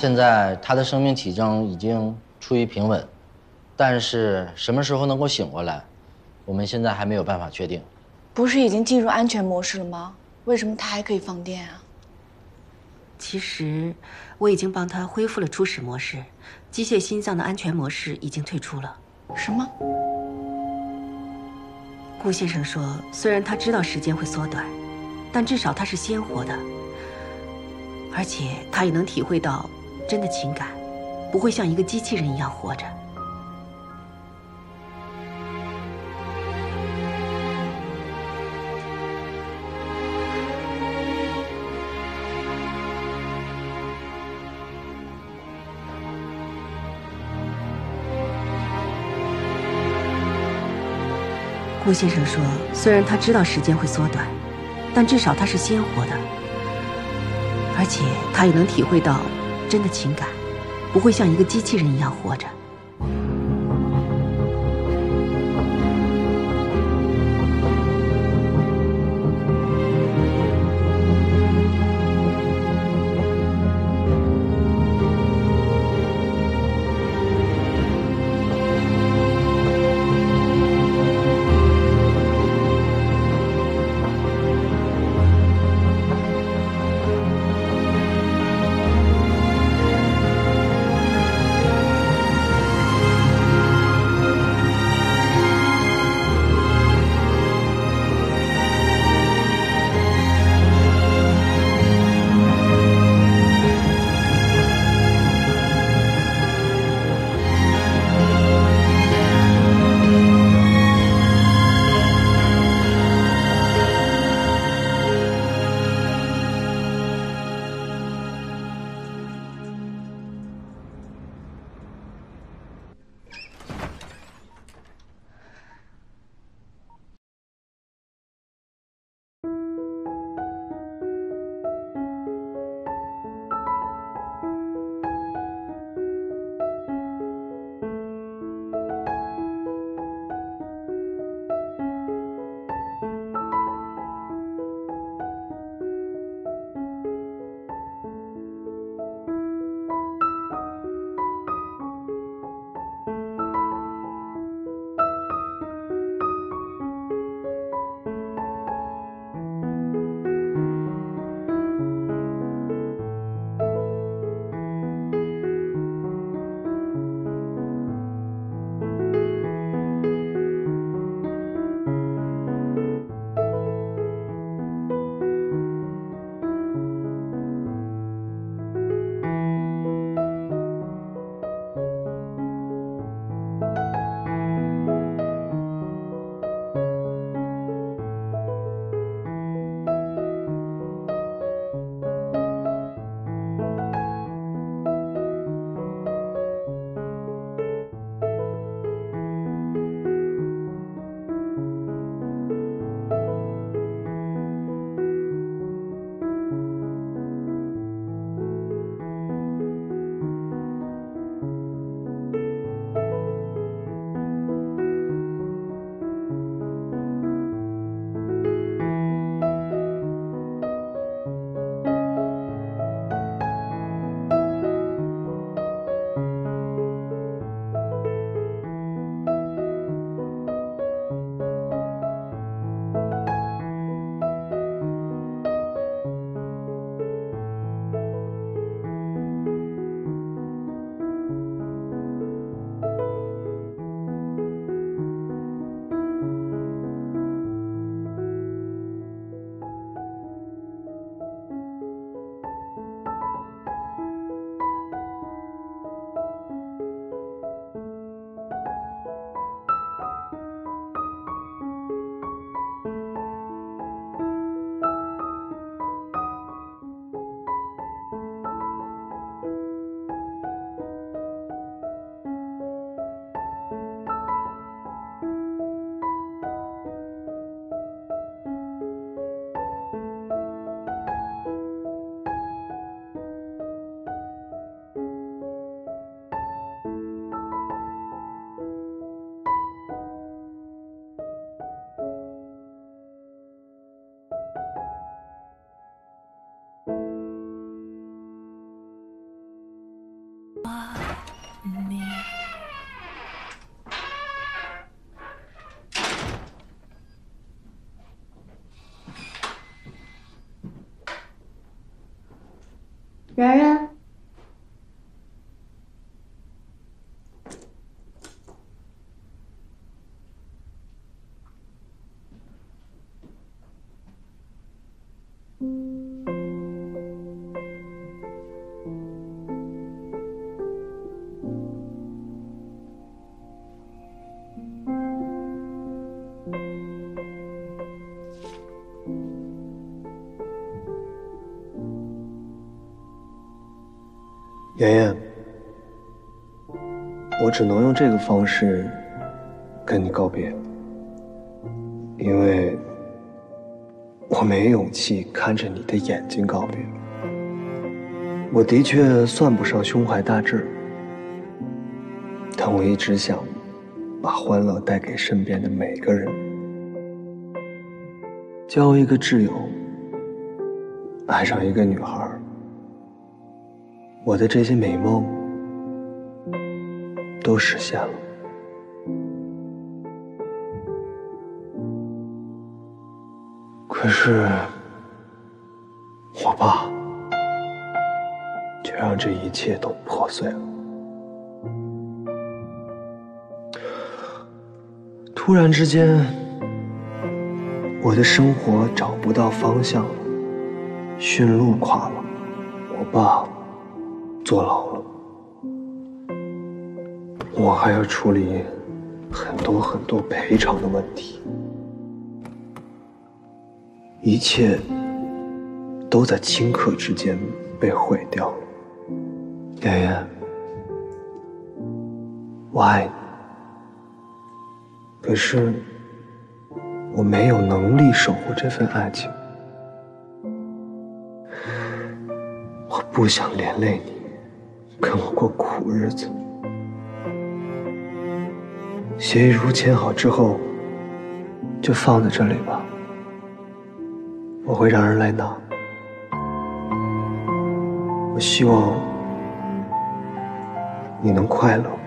现在他的生命体征已经处于平稳，但是什么时候能够醒过来，我们现在还没有办法确定。 不是已经进入安全模式了吗？为什么他还可以放电啊？ 其实我已经帮他恢复了初始模式，机械心脏的安全模式已经退出了。 什么？ 顾先生说，虽然他知道时间会缩短，但至少他是鲜活的，而且他也能体会到真的情感，不会像一个机器人一样活着。顾先生说，虽然他知道时间会缩短，但至少他是鲜活的，而且他也能体会到真的情感，不会像一个机器人一样活着。 然然， 妍妍，我只能用这个方式跟你告别，因为我没勇气看着你的眼睛告别。我的确算不上胸怀大志，但我一直想把欢乐带给身边的每个人，交一个挚友，爱上一个女孩。我的这些美梦都实现了。可是我爸却让这一切都破碎了。突然之间，我的生活找不到方向了，驯鹿垮了，我爸坐牢了，我还要处理很多赔偿的问题，一切都在顷刻之间被毁掉了。妍妍，我爱你，可是我没有能力守护这份爱情，我不想连累你跟我过苦日子。协议书签好之后，就放在这里吧，我会让人来拿。我希望你能快乐。